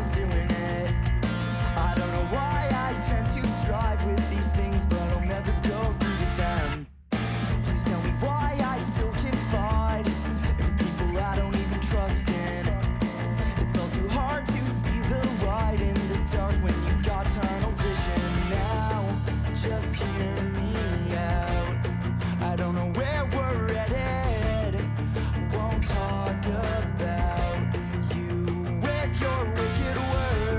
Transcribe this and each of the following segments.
myself doing it. I don't know why I tend to strive with these things, but I'll never go through with them. Please tell me why I still confide in people I don't even trust in. It's all too hard to see the light in the dark when you got tunnel vision. Now, just hear me out. I don't know where we're headed. Won't talk about you with your wicked words.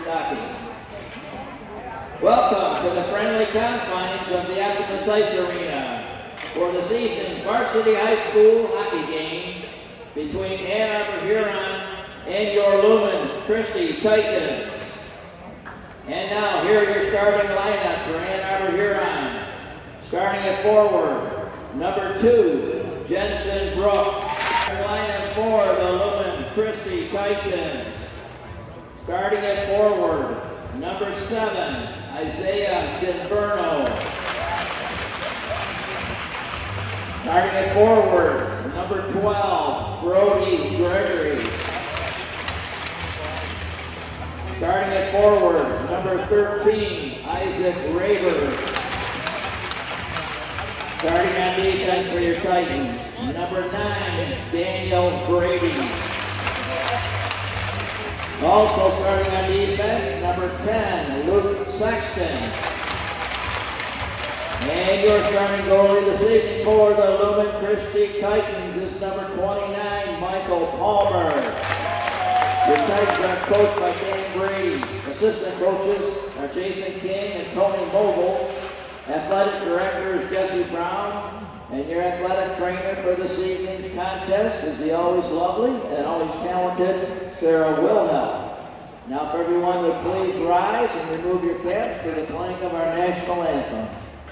stocking. Welcome to the friendly confines of the Optimus Ice Arena for this evening's Varsity High School hockey game between Ann Arbor Huron and your Lumen Christi Titans. And now, here are your starting lineups for Ann Arbor Huron. Starting at forward, number 2, Jensen Brook. Lineups for the Lumen Christi Titans. Starting at forward, number 7, Isaiah Dinverno. Starting at forward, number 12, Brody Gregory. Starting at forward, number 13, Isaac Raber. Starting on defense for your Titans, number 9, Daniel Brady. Also starting on defense, number 10, Luke Sexton. And your starting goalie this evening for the Lumen Christi Titans is number 29, Michael Palmer. Your Titans are coached by Dan Brady. Assistant coaches are Jason King and Tony Mogul. Athletic director is Jesse Brown. And your athletic trainer for this evening's contest is the always lovely and always talented Sarah Wilhelm. Now for everyone to please rise and remove your caps for the playing of our national anthem.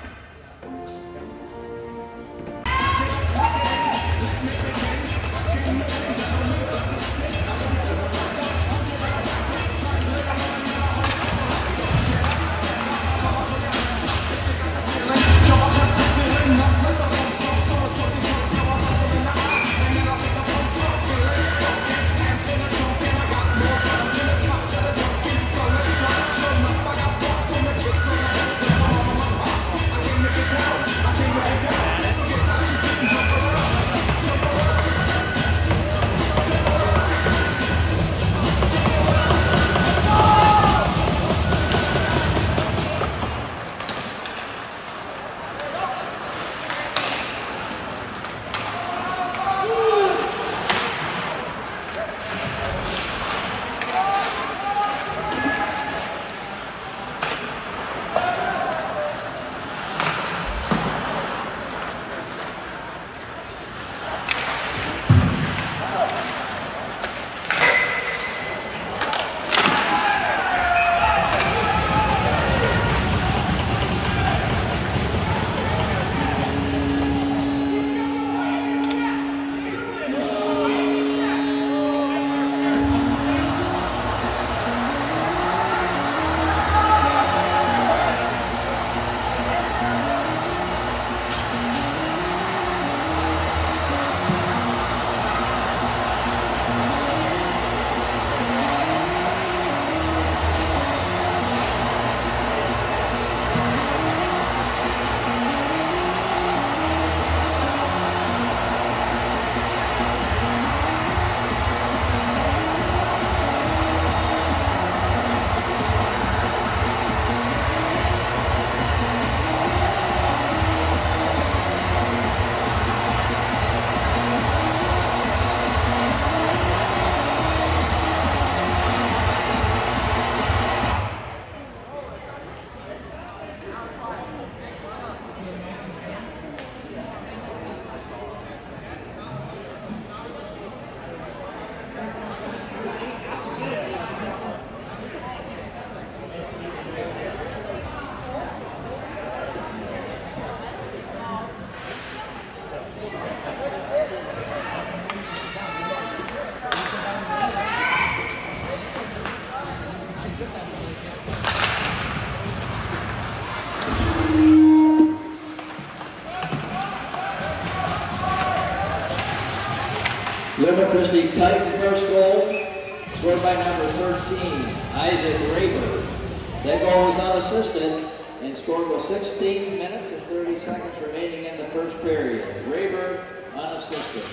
Lumen Christi Titan first goal, scored by number 13, Isaac Raber. That goal was unassisted and scored with 16 minutes and 30 seconds remaining in the first period. Raber unassisted.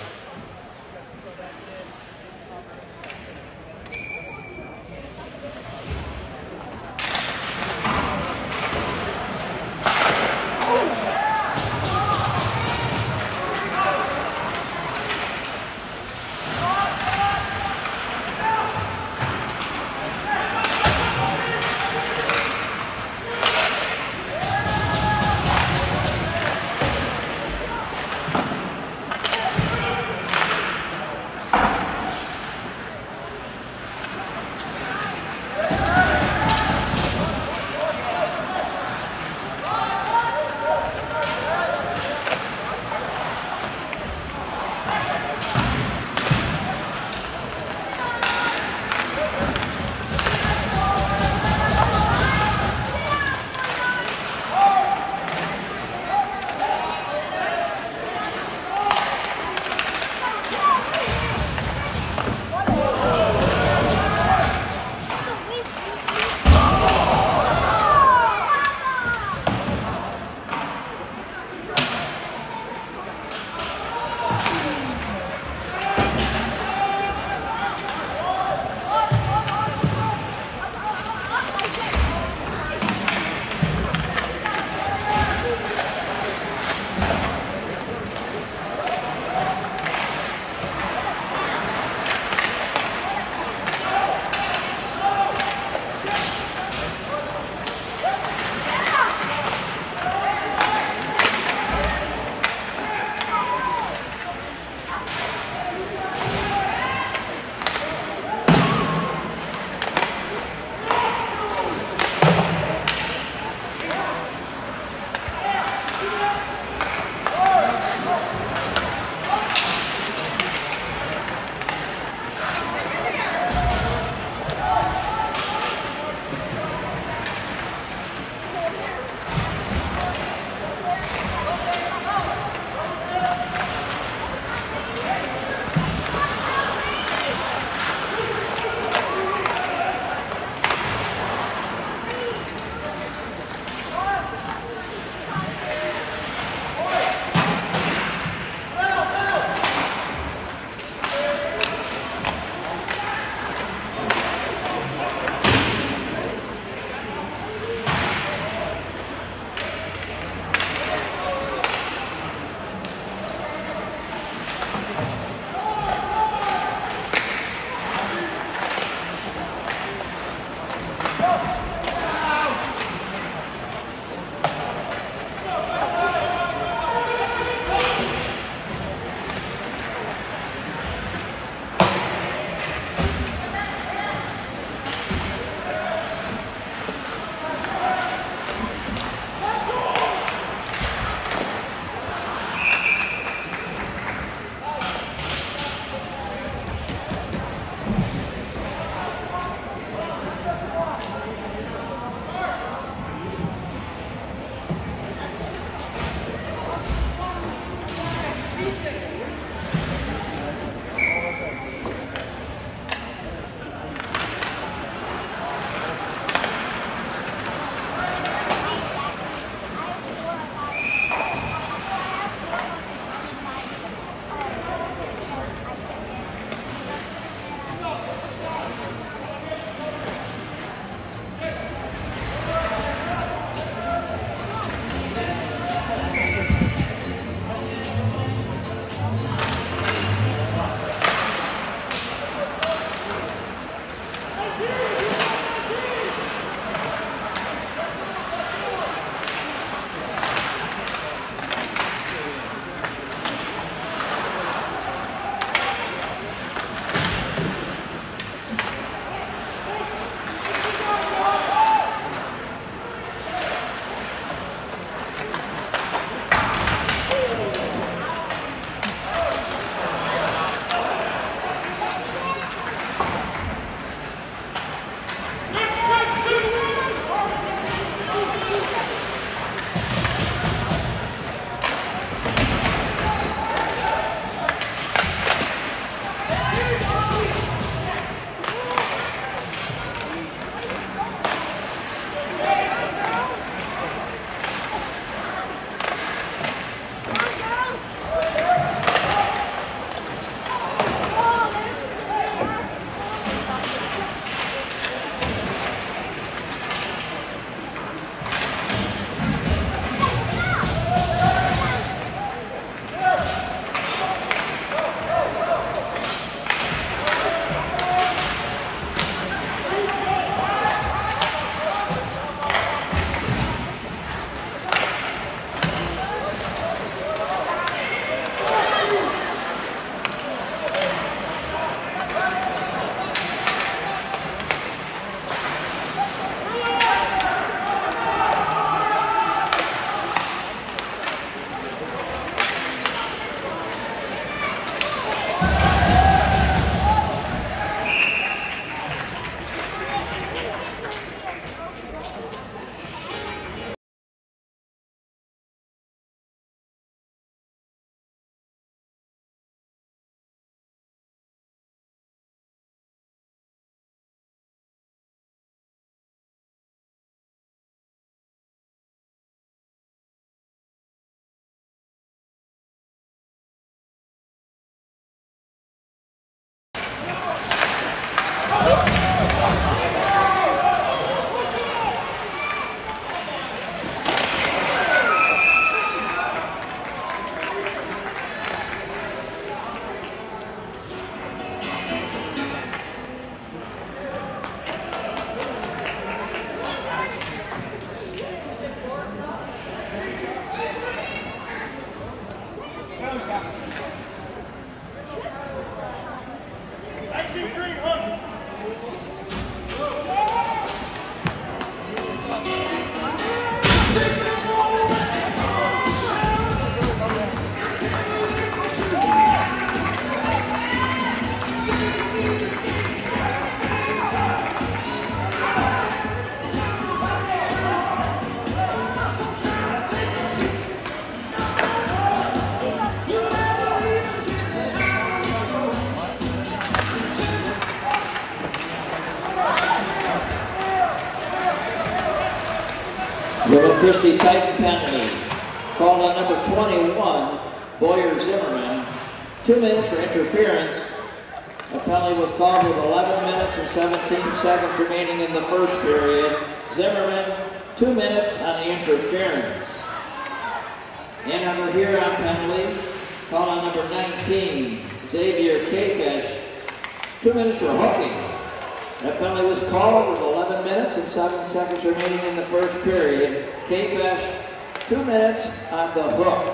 Lumen Christi Titan penalty. Called on number 21, Boyer Zimmerman. 2 minutes for interference. The penalty was called with 11 minutes and 17 seconds remaining in the first period. Zimmerman, 2 minutes on the interference. And number Huron penalty, called on number 19, Xavier Kfish. 2 minutes for hooking. That penalty was called with 11 minutes and 7 seconds remaining in the first period. Kfish, 2 minutes on the hook.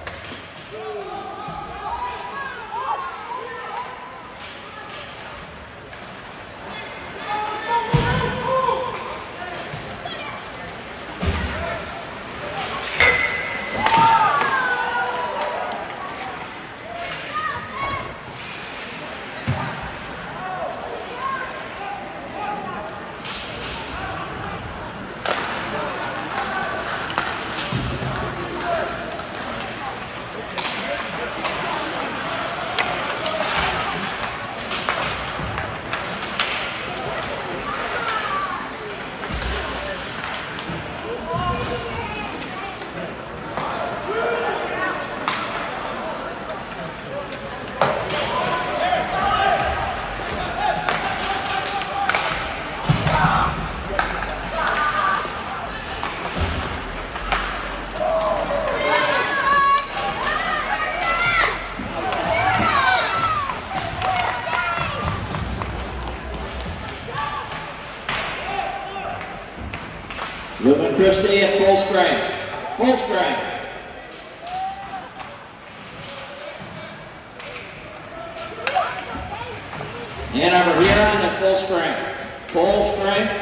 Lumen Christi at full strength. Full strength. And over here on at full strength. Full strength.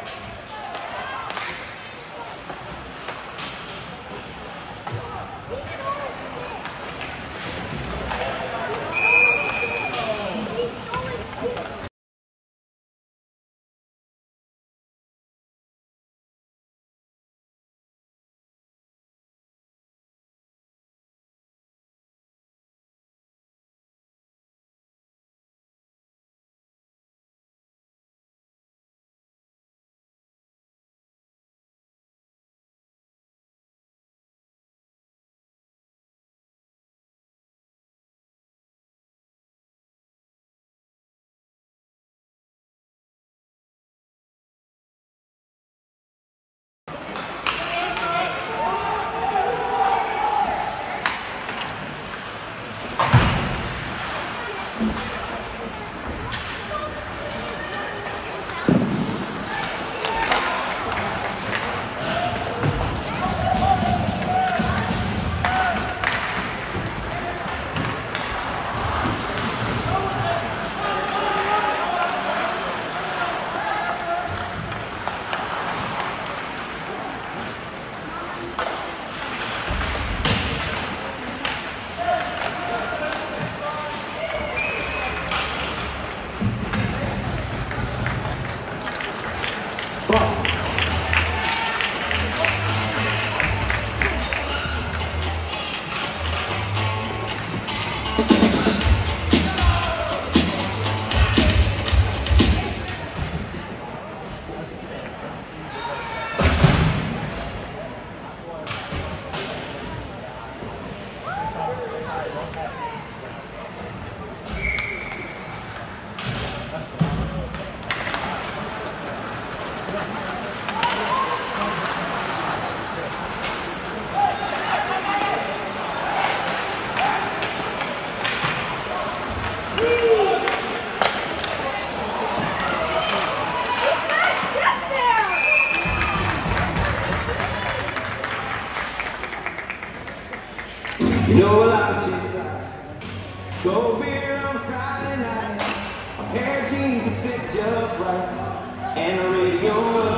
You know I like to cold beer on a Friday night, a pair of jeans that fit just right, and the radio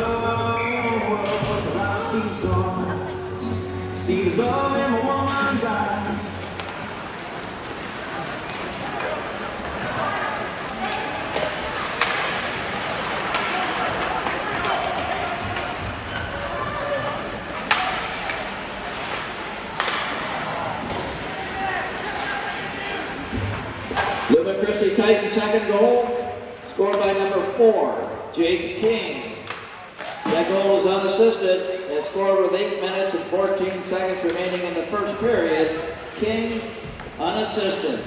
up, I see some, see the love in a woman's eyes. Lumen Christi Titan second goal, scored by number 4, Jake King. That goal is unassisted. is scored with 8 minutes and 14 seconds remaining in the first period. King unassisted.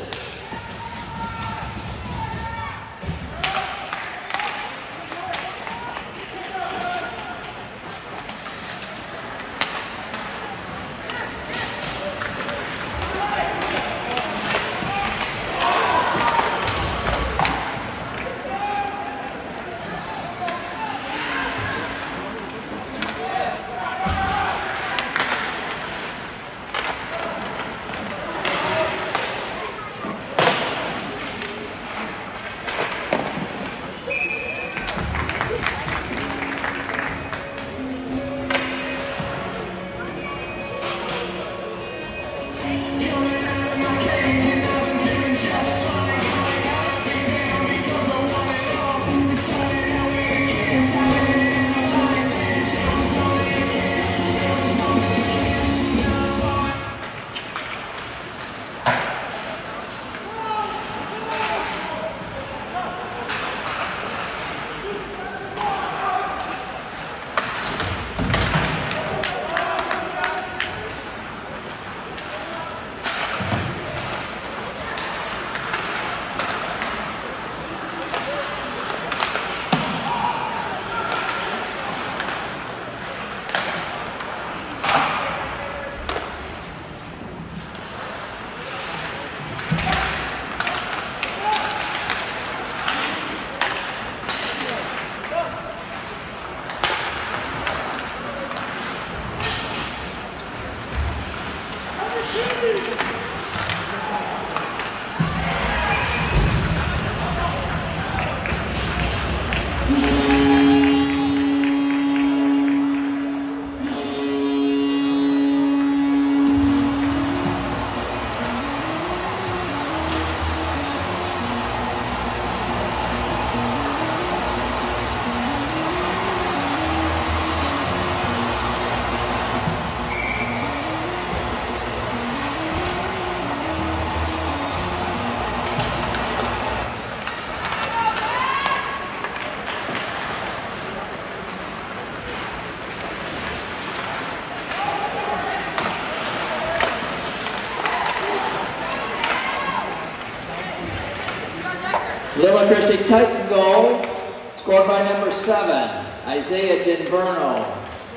Little Christie Titan goal, scored by number 7, Isaiah Dinverno.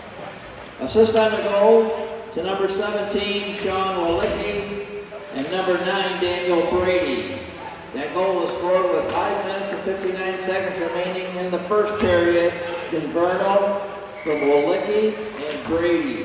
Assist on the goal to number 17, Sean Walicki, and number 9, Daniel Brady. That goal was scored with 5 minutes and 59 seconds remaining in the first period. Dinverno from Walicki and Brady.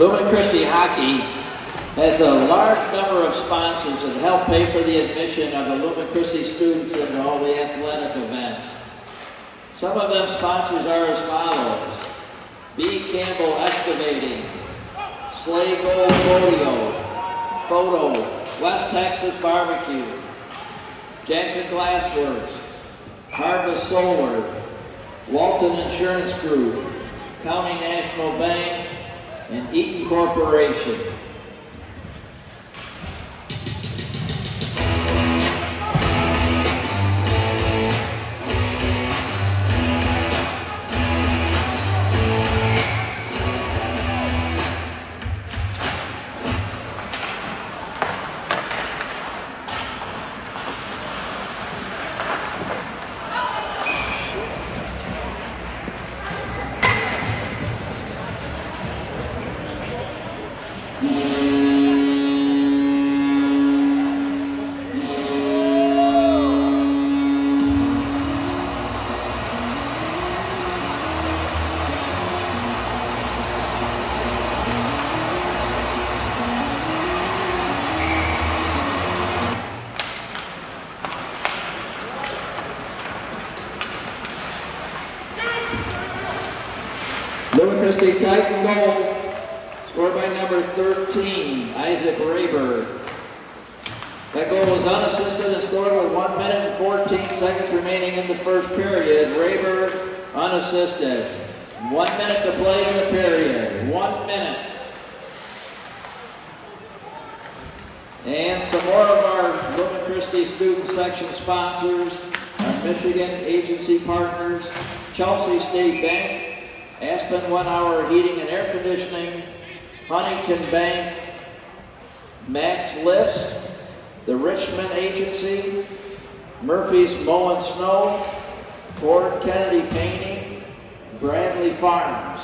Lumen Christi Hockey has a large number of sponsors that help pay for the admission of the Lumen Christi students into all the athletic events. Some of them sponsors are as follows: B. Campbell Excavating, Sligo Photo, West Texas Barbecue, Jackson Glassworks, Harvest Solar, Walton Insurance Group, County National Bank, and Eaton Corporation. Lumen Christi Titan goal, scored by number 13, Isaac Rayberg. That goal was unassisted and scored with 1 minute and 14 seconds remaining in the first period. Rayberg unassisted. 1 minute to play in the period. 1 minute. And some more of our Lumen Christi Student Section sponsors, our Michigan agency partners, Chelsea State Bank, Aspen 1 Hour Heating and Air Conditioning, Huntington Bank, Max Lifts, the Richmond Agency, Murphy's Mow and Snow, Ford Kennedy Painting, Bradley Farms.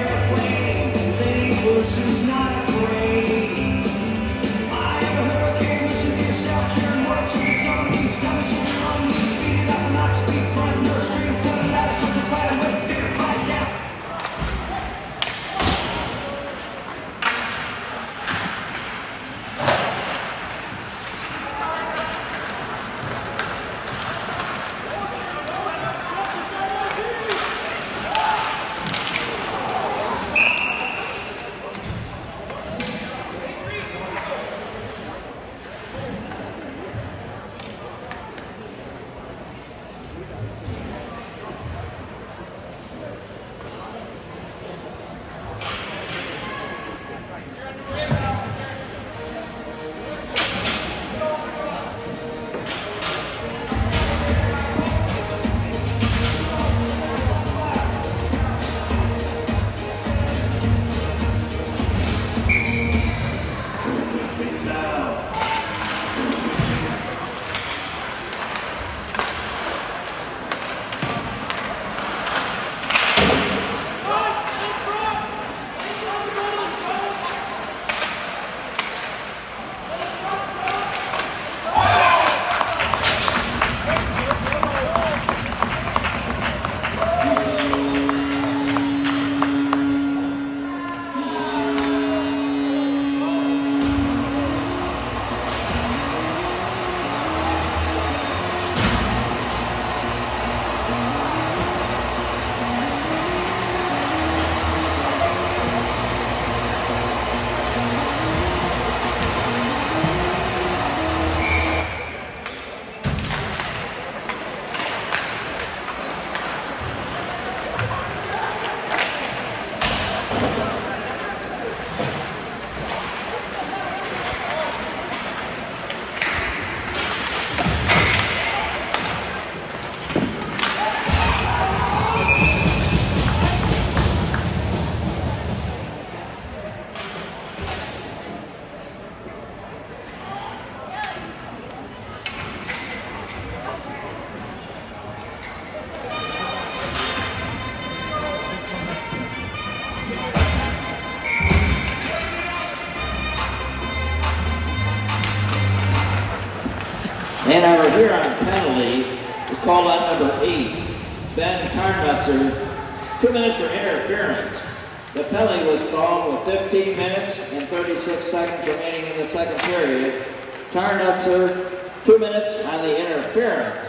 And our Huron penalty is called on number 8, Ben Tarnutzer, 2 minutes for interference. The penalty was called with 15 minutes and 36 seconds remaining in the second period. Tarnutzer, 2 minutes on the interference.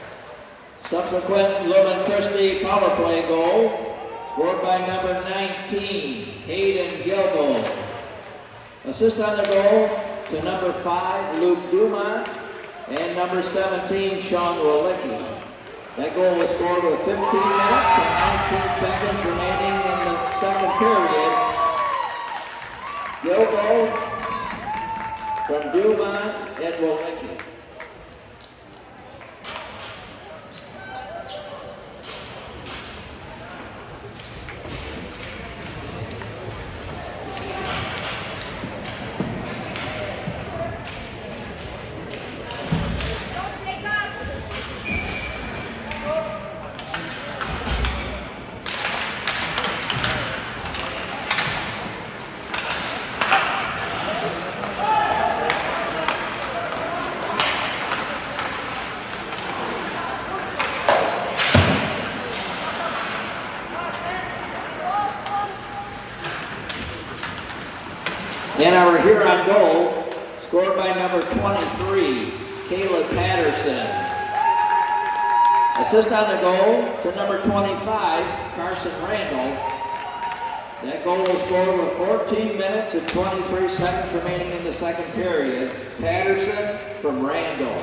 Subsequent Lumen Christi power play goal, scored by number 19, Hayden Gilbo. Assist on the goal to number 5, Luke Dumont, and number 17, Sean Walicki. That goal was scored with 15 minutes and 19 seconds remaining in the second period. Gilbo from Dumont and Walicki. And our Huron goal, scored by number 23, Caleb Patterson. Assist on the goal to number 25, Carson Randall. That goal was scored with 14 minutes and 23 seconds remaining in the second period. Patterson from Randall.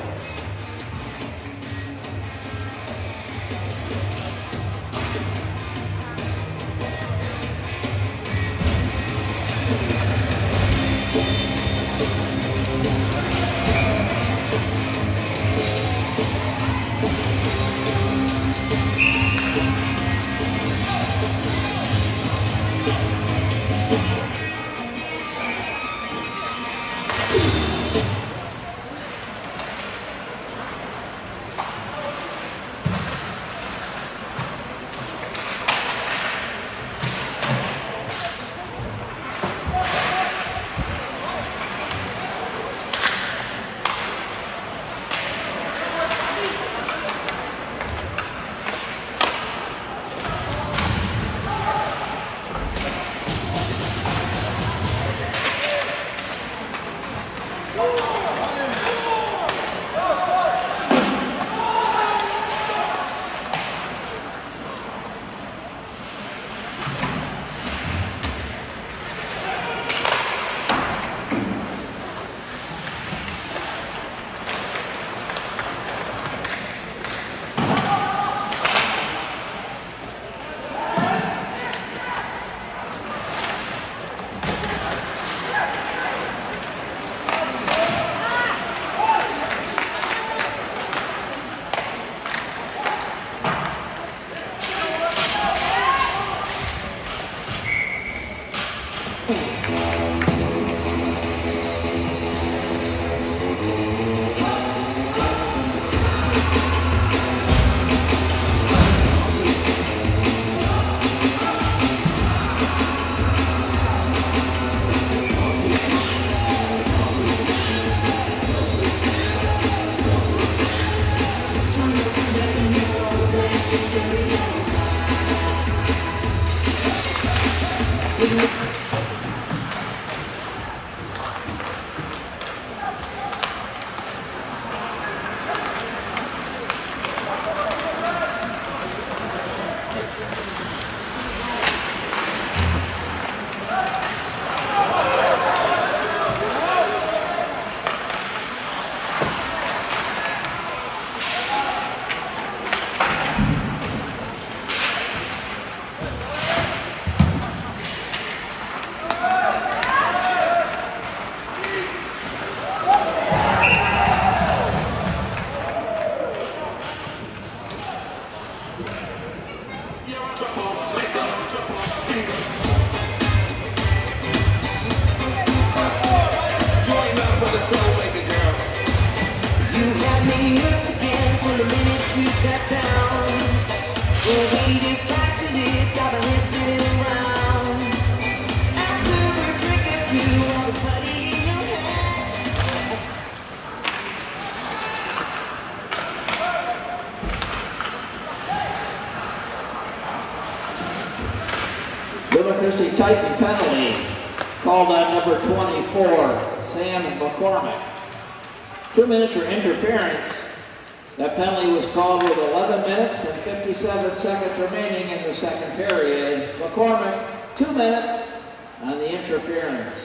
Luma Christi Titan penalty called on number 24, Sam McCormick. 2 minutes for interference. That penalty was called with 11 minutes and 57 seconds remaining in the second period. McCormick, 2 minutes on the interference.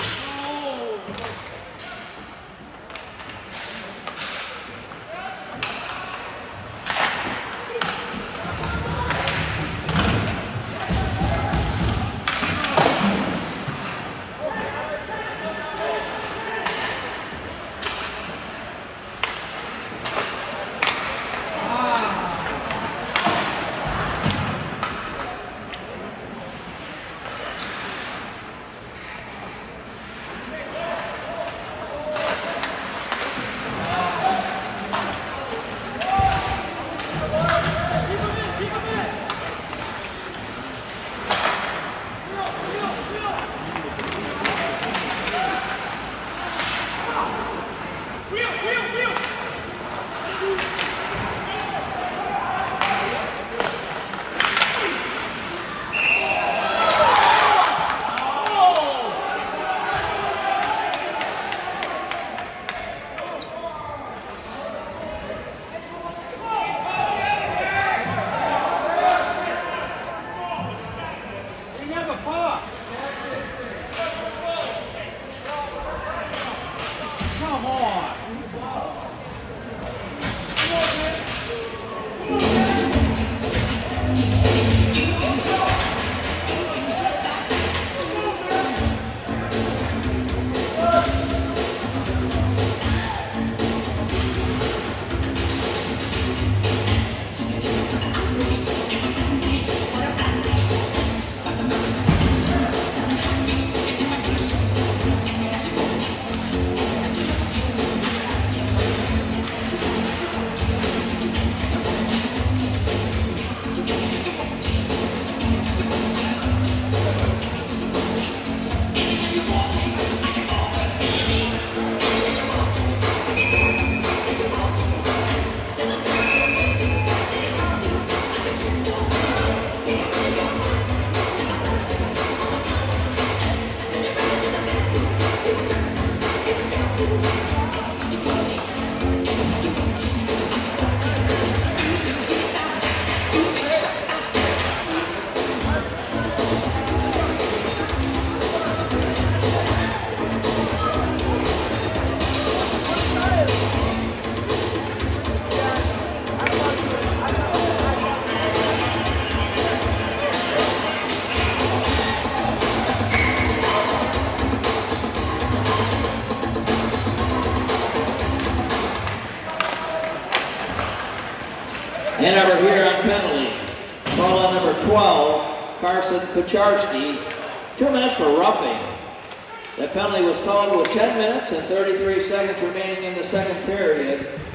And over here on penalty, call on number 12, Carson Kucharski, 2 minutes for roughing. That penalty was called with 10 minutes and 33 seconds remaining in the second period.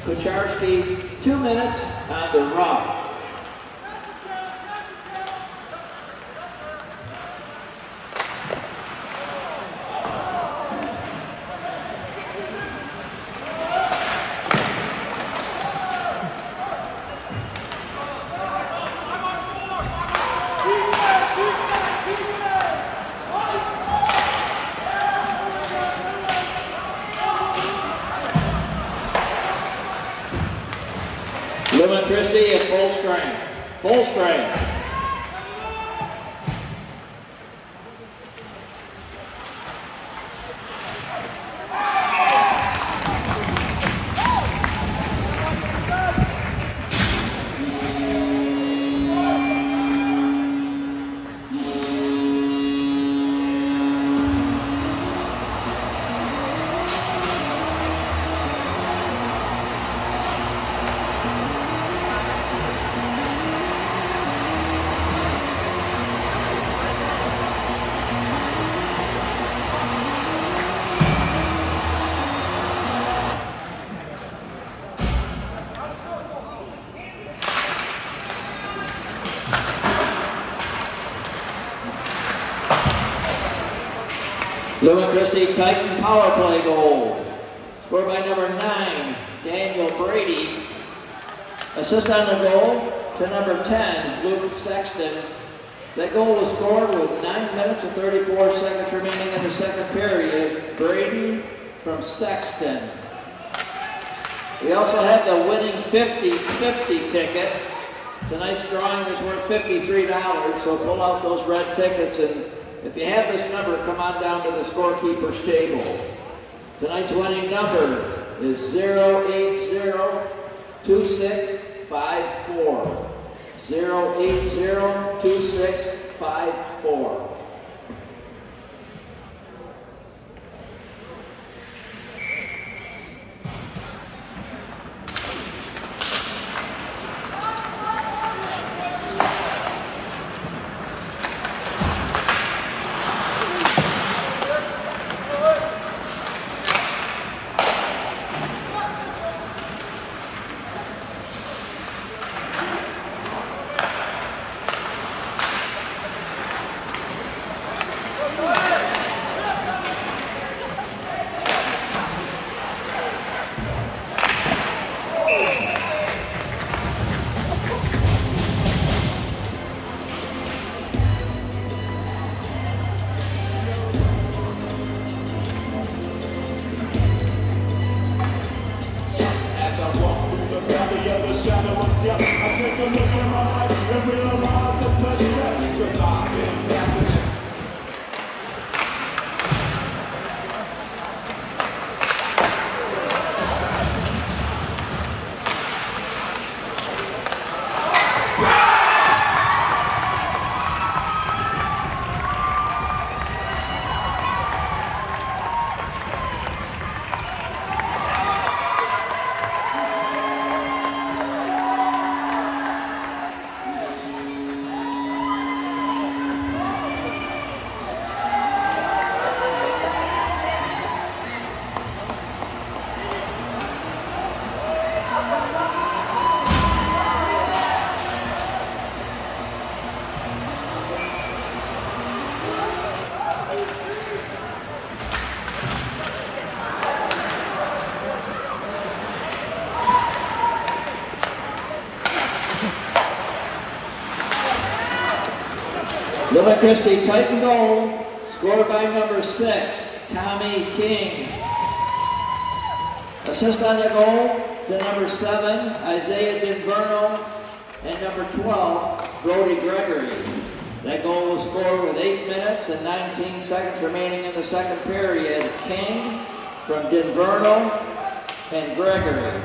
Kucharski, 2 minutes on the rough. Lumen Christi at full strength. Full strength. Lumen Christi Titan power play goal. Scored by number 9, Daniel Brady. Assist on the goal to number 10, Luke Sexton. That goal was scored with 9 minutes and 34 seconds remaining in the second period. Brady from Sexton. We also have the winning 50-50 ticket. Tonight's drawing is worth $53, so pull out those red tickets, and if you have this number, come on down to the scorekeeper's table. Tonight's winning number is 0802654. 0802654. Lumen Christi Titan goal, scored by number 6, Tommy King. Assist on the goal to number 7, Isaiah Dinverno, and number 12, Brody Gregory. That goal was scored with 8 minutes and 19 seconds remaining in the second period. King from Dinverno and Gregory.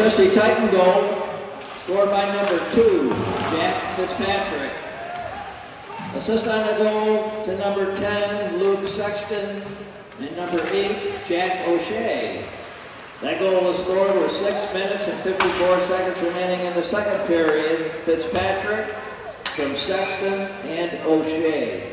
Christie Titan goal, scored by number 2, Jack Fitzpatrick. Assist on the goal to number 10, Luke Sexton, and number 8, Jack O'Shea. That goal was scored with 6 minutes and 54 seconds remaining in the second period. Fitzpatrick from Sexton and O'Shea.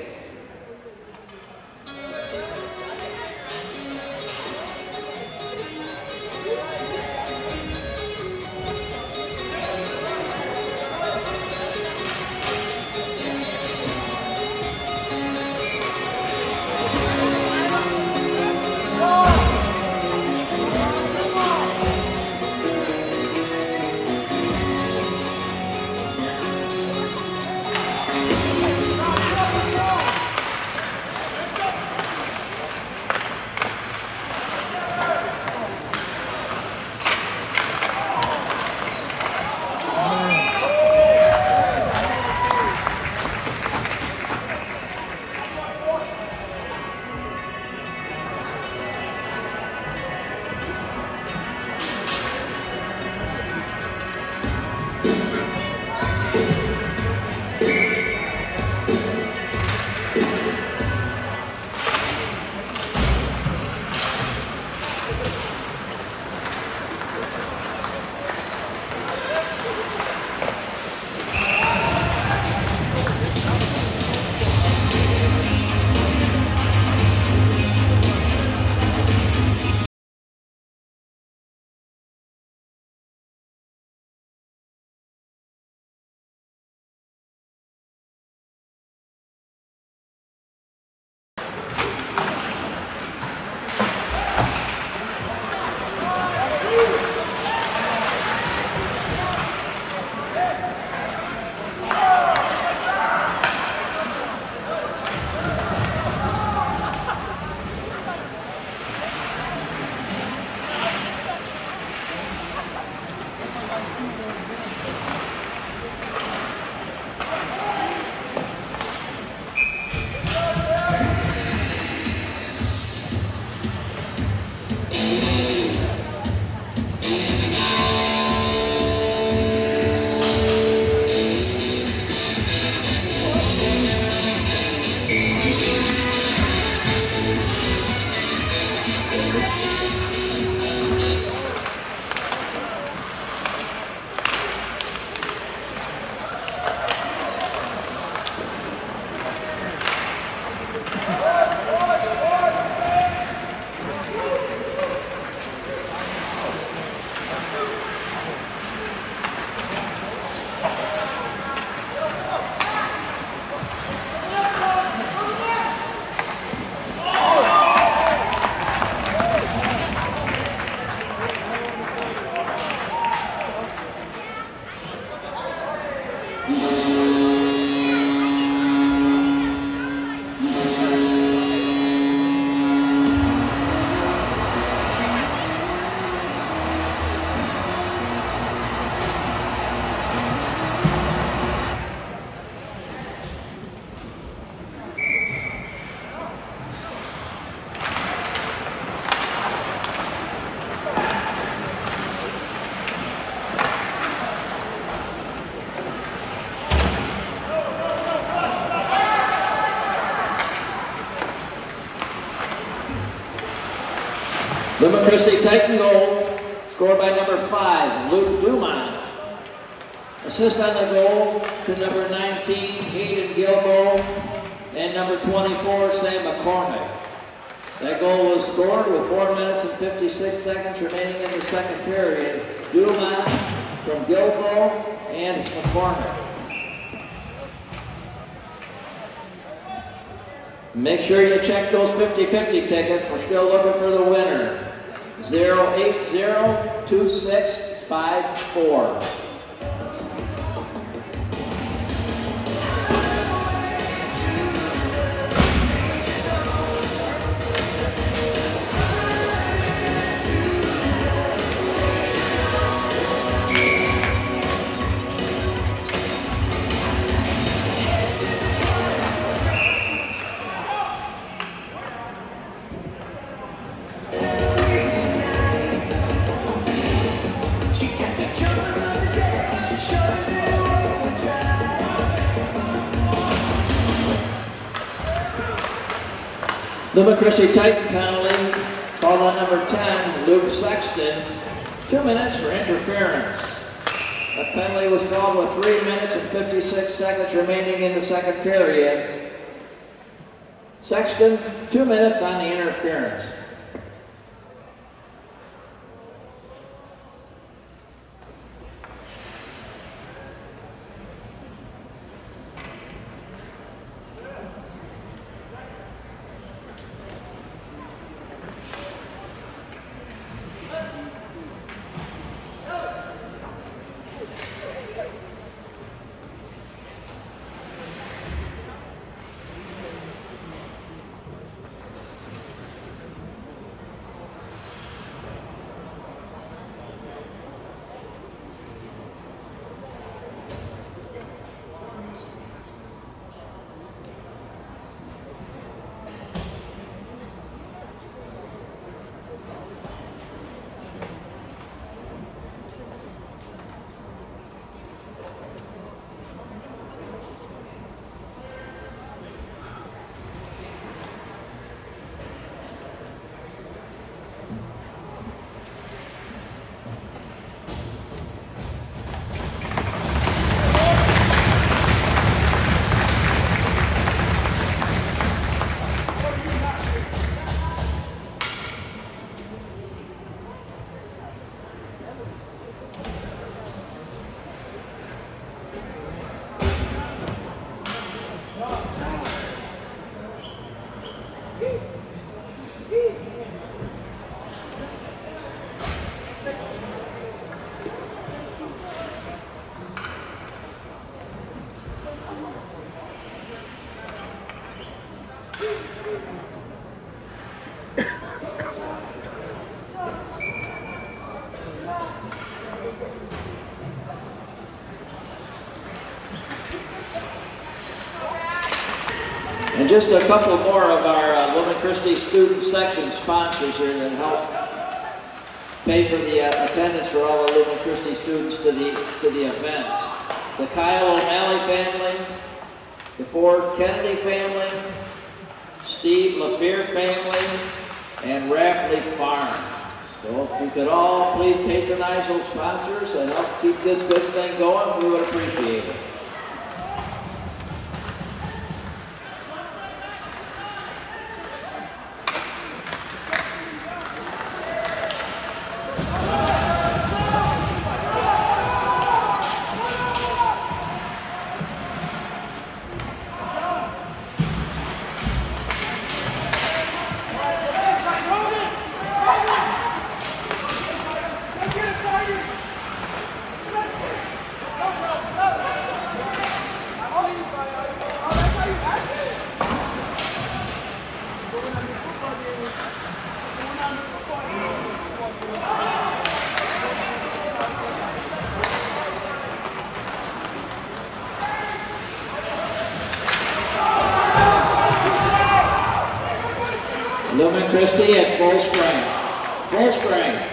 Lumen Christi Titan goal, scored by number 5, Luke Dumont. Assist on the goal to number 19, Hayden Gilbo, and number 24, Sam McCormick. That goal was scored with 4 minutes and 56 seconds remaining in the second period. Dumont from Gilbo and McCormick. Make sure you check those 50-50 tickets. We're still looking for the winner. 0802654. She got Lumen Christi Titan penalty, called on number 10, Luke Sexton, 2 minutes for interference. The penalty was called with 3 minutes and 56 seconds remaining in the second period. Sexton, 2 minutes on the interference. And just a couple more of our Lumen Christi student section sponsors here that help pay for the attendance for all the Lumen Christi students to the events. The Kyle O'Malley family, the Ford Kennedy family, Steve LaFear family, and Rapley Farms. So if you could all please patronize those sponsors and help keep this good thing going, we would appreciate it. Lumen Christi at full strength. Full strength.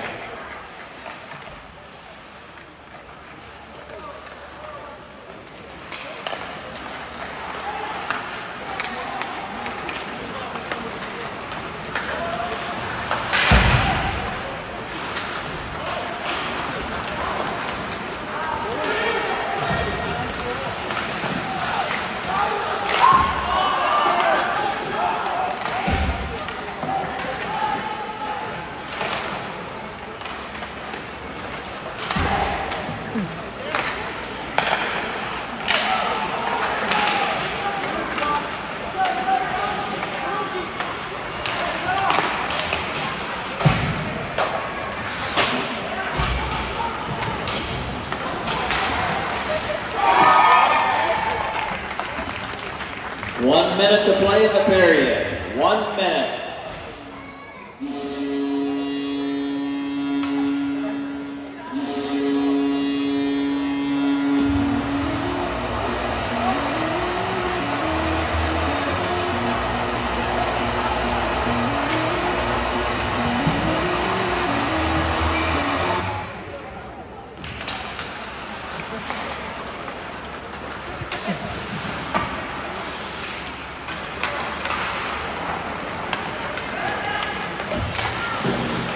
One minute to play in the period. 1 minute.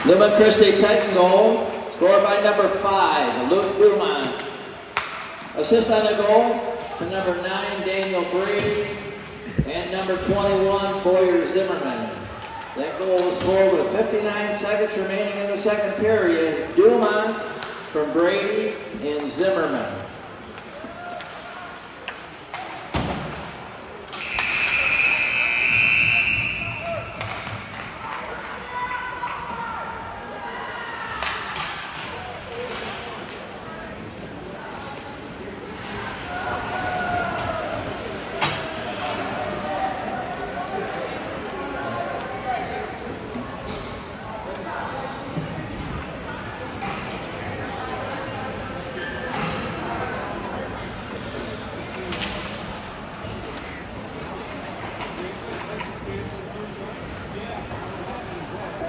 Lumen Christi Titan goal, scored by number 5, Luke Dumont. Assist on the goal to number 9, Daniel Brady, and number 21, Boyer Zimmerman. That goal was scored with 59 seconds remaining in the second period. Dumont from Brady and Zimmerman.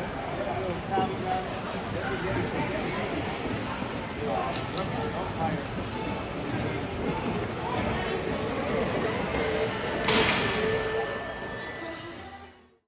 Tommy Brown.